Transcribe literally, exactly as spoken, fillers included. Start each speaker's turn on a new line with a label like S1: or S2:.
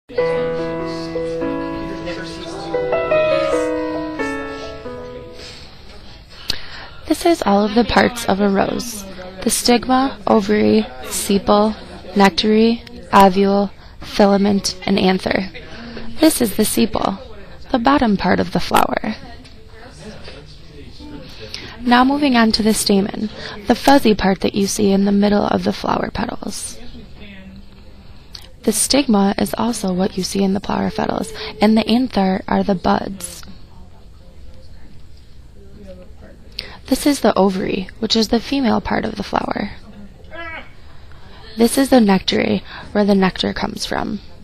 S1: This is all of the parts of a rose: the stigma, ovary, sepal, nectary, ovule, filament, and anther. This is the sepal, the bottom part of the flower. Now moving on to the stamen, the fuzzy part that you see in the middle of the flower petals. The stigma is also what you see in the flower petals, and the anther are the buds. This is the ovary, which is the female part of the flower. This is the nectary, where the nectar comes from.